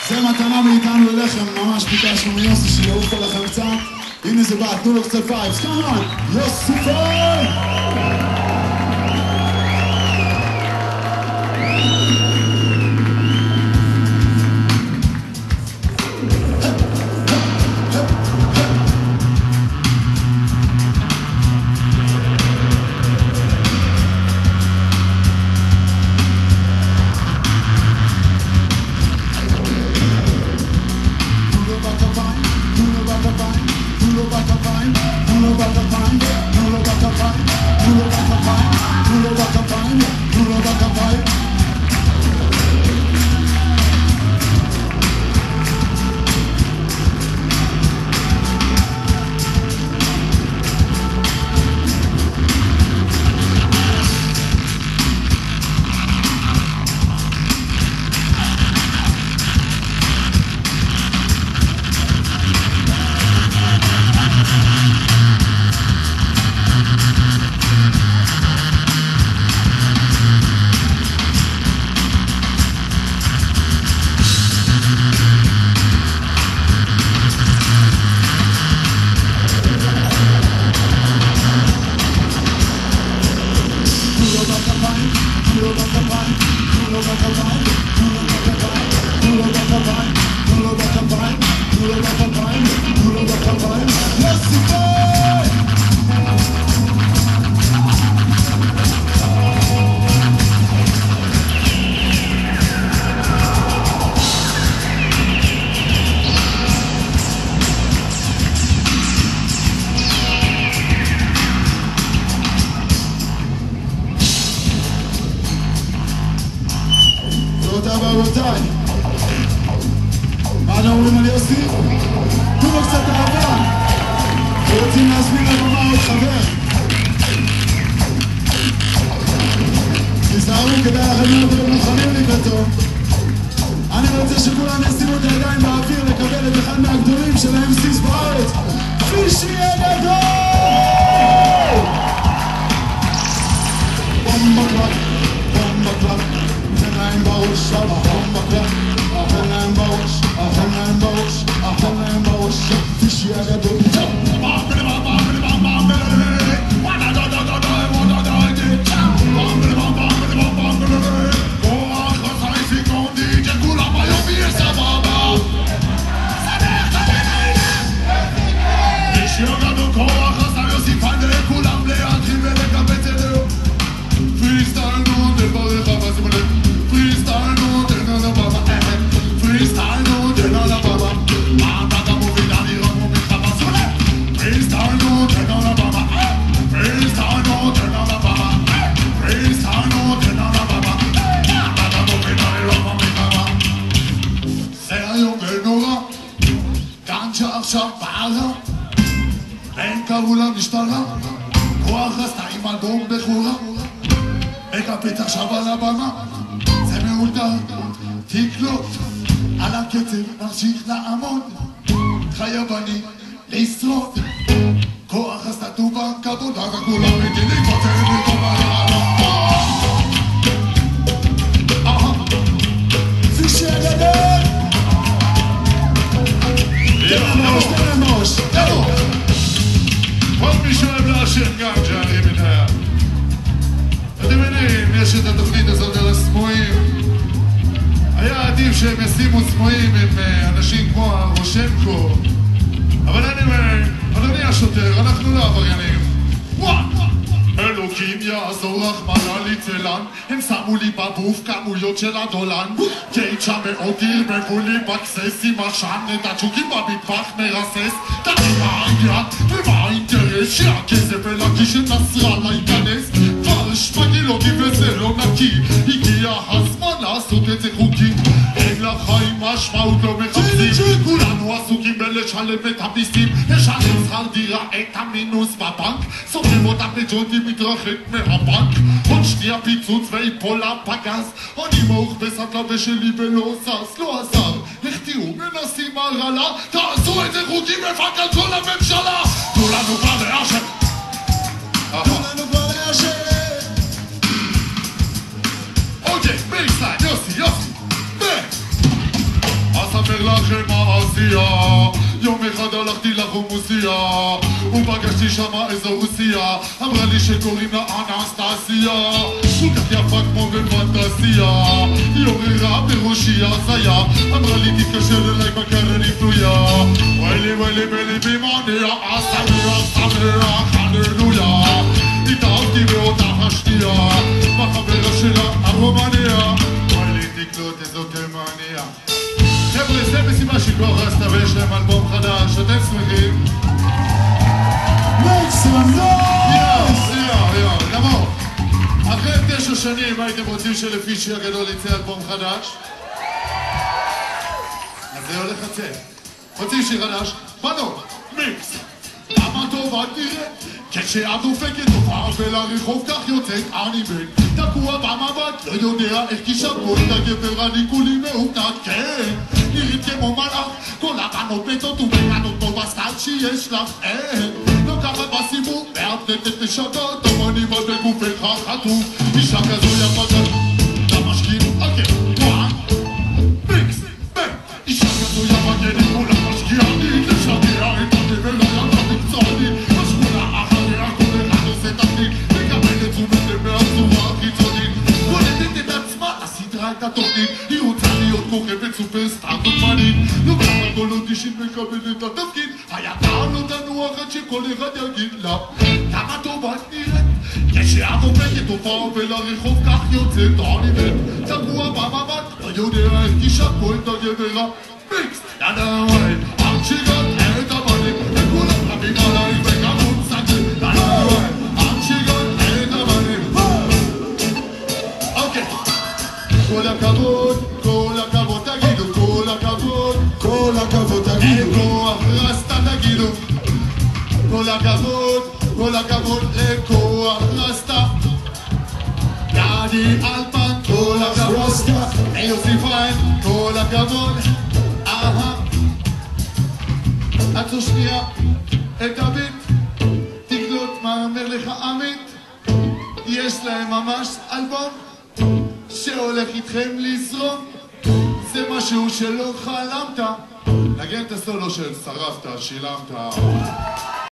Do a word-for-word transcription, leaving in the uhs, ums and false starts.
זה מתנה מאיתנו אליכם, ממש ביקשנו מיוסי שיעוף עליכם קצת. הנה זה בא, תנו לו קצת וייבס, כמובן, יוסי פיין! Fishi Hagadol! Bomba clap, bomba clap, tenayim barush, bomba clap, tenayim barush, tenayim barush, tenayim barush, Fishi Hagadol. גנג'ה עכשיו בעלה, אין קראו לה משטרה, כוח עשתה עם אלבום בחורה, מקפית עכשיו על הבמה, זה מאולתר, תקלוט, על הקצב נמשיך לעמוד, חייב אני לשרוד, כוח עשתה טובה כבוד, רק כולם מגילים כותב מטוב על העלה. פישי הגדול! תרמוש, תרמוש, תרמוש! כל מי שאוהב להשאיר גנג'ה, אני מנהל. אתם מבינים, יש את התוכנית הזאת על הסמויים. היה עדיף שהם ישימו סמויים עם אנשים כמו הרושנקו. אבל אני אומר, אדוני השוטר, אנחנו לא עבריינים. וואט! אלוקים יעזור רחמנא ליצלן, הם שמו לי בבוף כמויות של הדולן, תשע מאות הרבבו לי בקסס עם עשן, את הצ'וקים במטבח מרסס, תגיד מה העניין ומה האינטרס שהכסף אל הכיס של נסראללה ייכנס, כבר שמגילות וזה לא נקי, הגיע הזמן לעשות את זה חוקי, אין לחיים משמעות לא מחפשים, כולנו עסוקים בלשלם את המיסים, לשלם שכר דירה את המינוס בבנק, סופרים אותם בג'ונטים מתרחק מהבנק, עוד שנייה פיצוץ ויפול הפגז, אני מאוכבס התלווה שלי ולא זז, לא עזר, איך תהיו מנסים הרעלה, תעשו את זה חוקים מפקד כל הממשלה, תנו לנו כבר לאשר, תנו לנו כבר לאשר. אוקיי, בייסליין, יוסי, יוסי, ו... עשה לכם העשייה. יום אחד הלכתי לחומוסיה ופגשתי שמה איזו רוסיה, אמרה לי שקוראים לה אנסטסיה, כל כך יפה כמו בפנטסיה, היא עוררה בראשי הזיה, אמרה לי תתקשר אליי בקרן היא פנויה. ויילי ויילי בליבי מניע, שמח שמח הללויה, התאהבתי באותה השנייה בחברה שלה הרומניה. ויילי תקלוט איזו תימניה. חבר'ה, זה מסיבה של כוח רסטה ויש להם אלבום חדש, אתם שמחים? מקסימום נויס! יא, יא, נמור. אחרי תשע שנים הייתם רוצים שלפישי הגדול יצא אלבום חדש? אז זה הולך לצאת. רוצים שיר חדש? בנו, מיקס. כמה טוב את נראית, כשאת דופקת תופעה ולרחוב כך יוצאת אני בן תקוע במבט, לא יודע איך כשקול את הגבר אני כולי מהותת, כן נראית כמו מלאך, כל הבנות מתות ובגנות פה בסטייל שיש לך, אין לא ככה בסיבוב, מאבטטת לשגות טוב אני בא בגופך חטוף, אישה כזו יפה גם למשקיעים, אוקיי, וואן מיקס, בן אישה כזו יפה כן היא כולה משקיענית לשגע את הדבר ליד המקצוענית בשכונה אחריה כל אחד עושה תפקיד מקבל את תשומת לב מהצורה החיצונית קולטת את עצמה, הסדרה את התוכנית היא רוצה להיות כוכבת סופרסטאר דוגמנית לא כמה כל אודישן מקבל את התפקיד היה טעם לא תנוח עד שכל אחד יגיד לה כמה טוב את נראית כשאת עובדת תופעה ולרחוב כך יוצאת אני בן תקוע במבט לא יודע איך כשקול את הגברה מיקס נדאווי עד שגעת את הבנים וכולם רבים עלייך וגם מוצגים נדאווי עד שגעת את הבנים. אוקיי, כל הכבוד, כל הכבוד תגידו, כל הכבוד, כל הכבוד תגידו, אין כוח רסטה תגידו, כל הכבוד, כל הכבוד לכוח רסטה, יעדי אלפן, כל הכבוד, יוסי פיין, כל הכבוד, אהה. עצור שנייה את הביט, תקלוט מה אומר לך עמית, יש להם ממש אלבום שהולך איתכם לזרום, זה משהו שלא חלמת, נגן את הסולו של שרפת, שילמת.